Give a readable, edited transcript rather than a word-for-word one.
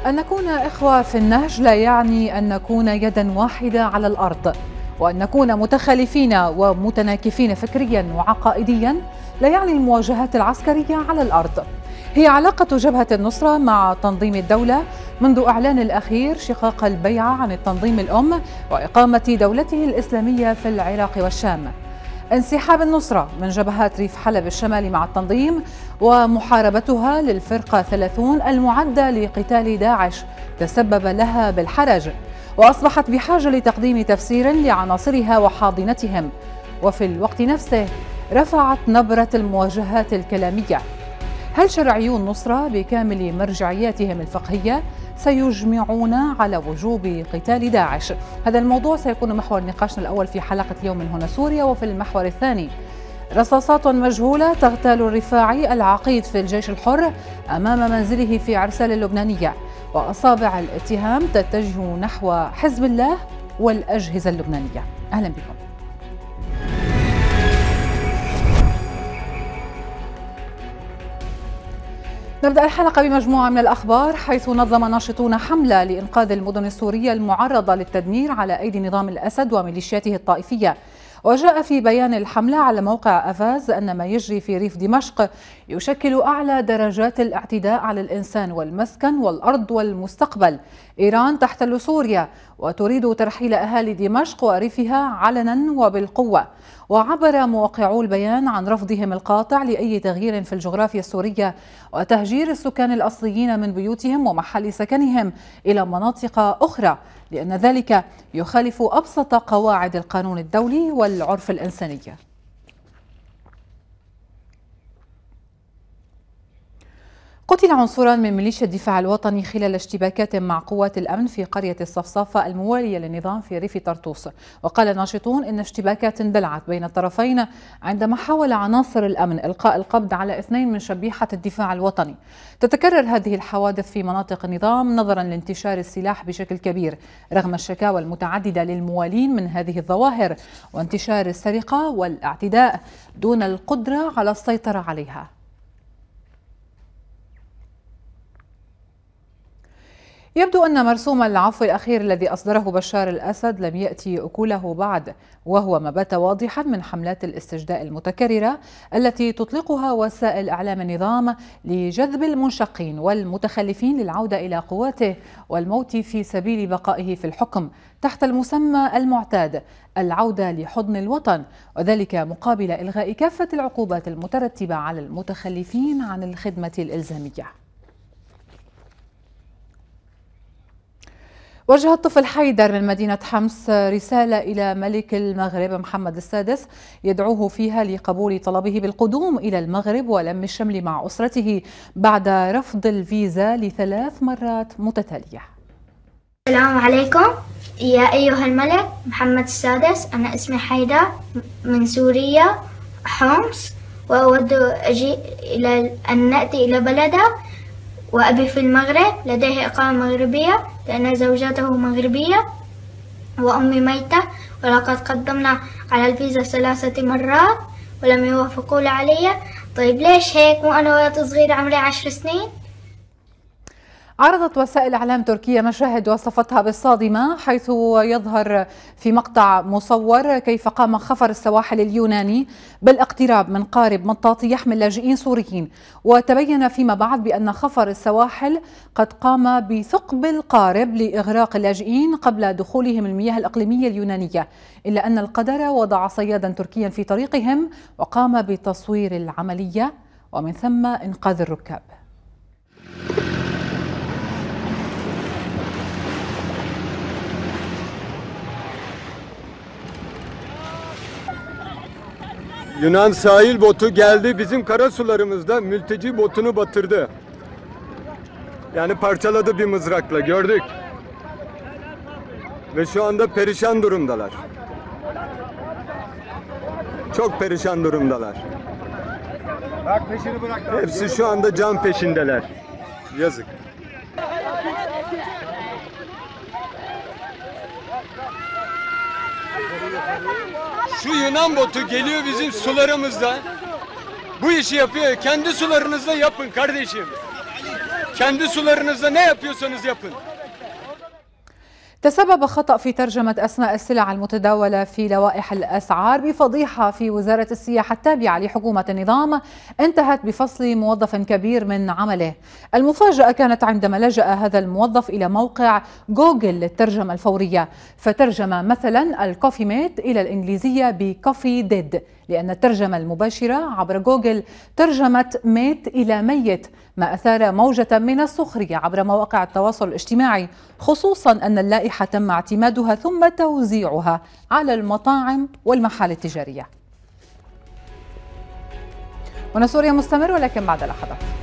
أن نكون إخوة في النهج لا يعني أن نكون يدا واحدة على الأرض، وأن نكون متخالفين ومتناكفين فكريا وعقائديا لا يعني المواجهات العسكرية على الأرض. هي علاقة جبهة النصرة مع تنظيم الدولة منذ إعلان الأخير شقاق البيعة عن التنظيم الأم وإقامة دولته الإسلامية في العراق والشام. انسحاب النصرة من جبهات ريف حلب الشمالي مع التنظيم ومحاربتها للفرقة 30 المعدة لقتال داعش تسبب لها بالحرج، وأصبحت بحاجة لتقديم تفسير لعناصرها وحاضنتهم، وفي الوقت نفسه رفعت نبرة المواجهات الكلامية. هل شرعيو النصرة بكامل مرجعياتهم الفقهية سيجمعون على وجوب قتال داعش؟ هذا الموضوع سيكون محور نقاشنا الأول في حلقة اليوم من هنا سوريا. وفي المحور الثاني رصاصات مجهولة تغتال الرفاعي العقيد في الجيش الحر أمام منزله في عرسال اللبنانية، وأصابع الاتهام تتجه نحو حزب الله والأجهزة اللبنانية. أهلا بكم. نبدأ الحلقة بمجموعة من الأخبار، حيث نظم ناشطون حملة لإنقاذ المدن السورية المعرضة للتدمير على أيدي نظام الأسد وميليشياته الطائفية. وجاء في بيان الحملة على موقع أفاز أن ما يجري في ريف دمشق يشكل أعلى درجات الاعتداء على الإنسان والمسكن والأرض والمستقبل. إيران تحتل سوريا وتريد ترحيل أهالي دمشق وريفها علنا وبالقوة. وعبر موقعو البيان عن رفضهم القاطع لأي تغيير في الجغرافيا السورية وتهجير السكان الأصليين من بيوتهم ومحل سكنهم إلى مناطق أخرى، لأن ذلك يخالف أبسط قواعد القانون الدولي والعرف الإنساني. قتل عنصران من ميليشيا الدفاع الوطني خلال اشتباكات مع قوات الأمن في قرية الصفصافة الموالية للنظام في ريف طرطوس. وقال الناشطون إن اشتباكات اندلعت بين الطرفين عندما حاول عناصر الأمن إلقاء القبض على 2 من شبيحة الدفاع الوطني. تتكرر هذه الحوادث في مناطق النظام نظرا لانتشار السلاح بشكل كبير رغم الشكاوى المتعددة للموالين من هذه الظواهر وانتشار السرقة والاعتداء دون القدرة على السيطرة عليها. يبدو أن مرسوم العفو الأخير الذي أصدره بشار الأسد لم يأتي أكله بعد، وهو ما بات واضحا من حملات الاستجداء المتكررة التي تطلقها وسائل إعلام النظام لجذب المنشقين والمتخلفين للعودة إلى قواته والموت في سبيل بقائه في الحكم تحت المسمى المعتاد العودة لحضن الوطن، وذلك مقابل إلغاء كافة العقوبات المترتبة على المتخلفين عن الخدمة الإلزامية. وجه الطفل حيدر من مدينة حمص رسالة إلى ملك المغرب محمد السادس يدعوه فيها لقبول طلبه بالقدوم إلى المغرب ولم الشمل مع أسرته بعد رفض الفيزا ل3 مرات متتالية. السلام عليكم يا أيها الملك محمد السادس، أنا اسمي حيدر من سوريا حمص، وأود أن نأتي إلى بلده، وأبي في المغرب لديه إقامة مغربية لأن زوجته مغربية وأمي ميتة، ولقد قدمنا على الفيزا 3 مرات ولم يوافقوا لي عليها. طيب ليش هيك وأنا ولد صغير عمري 10 سنين؟ عرضت وسائل إعلام تركية مشاهد وصفتها بالصادمة، حيث يظهر في مقطع مصور كيف قام خفر السواحل اليوناني بالاقتراب من قارب مطاطي يحمل لاجئين سوريين. وتبين فيما بعد بأن خفر السواحل قد قام بثقب القارب لإغراق اللاجئين قبل دخولهم المياه الإقليمية اليونانية، إلا أن القدر وضع صيادا تركيا في طريقهم وقام بتصوير العملية ومن ثم إنقاذ الركاب. Yunan sahil botu geldi, bizim karasularımızda mülteci botunu batırdı. Yani parçaladı bir mızrakla, gördük. Ve şu anda perişan durumdalar. Çok perişan durumdalar. Bak peşini bırak. Hepsi şu anda can peşindeler. Yazık. Şu Yunan botu geliyor bizim sularımızda. Bu işi yapıyor. Kendi sularınızda yapın kardeşim. Kendi sularınızda ne yapıyorsanız yapın. تسبب خطأ في ترجمة أسماء السلع المتداولة في لوائح الأسعار بفضيحة في وزارة السياحة التابعة لحكومة النظام انتهت بفصل موظف كبير من عمله. المفاجأة كانت عندما لجأ هذا الموظف إلى موقع جوجل للترجمة الفورية، فترجم مثلا الكوفي ميت إلى الإنجليزية بكوفي ديد، لأن الترجمة المباشرة عبر جوجل ترجمت ميت إلى ميت، ما أثار موجة من السخرية عبر مواقع التواصل الاجتماعي، خصوصا أن اللائحة تم اعتمادها ثم توزيعها على المطاعم والمحال التجارية. هنا سوريا مستمر ولكن بعد لحظات.